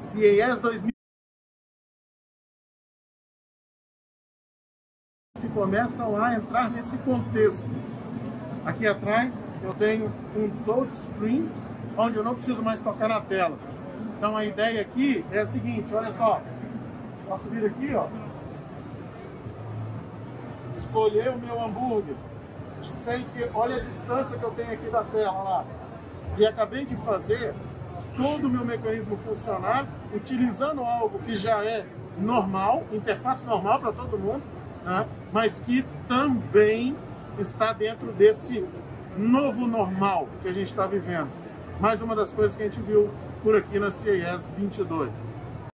CES 2000 que começam a entrar nesse contexto. Aqui atrás eu tenho um touchscreen, onde eu não preciso mais tocar na tela. Então a ideia aqui é a seguinte, olha só. Posso vir aqui, ó, escolher o meu hambúrguer, sem que, olha a distância que eu tenho aqui da tela lá. E acabei de fazer todo o meu mecanismo funcionar utilizando algo que já é normal, interface normal para todo mundo, né? Mas que também está dentro desse novo normal que a gente está vivendo. Mais uma das coisas que a gente viu por aqui na CES 22.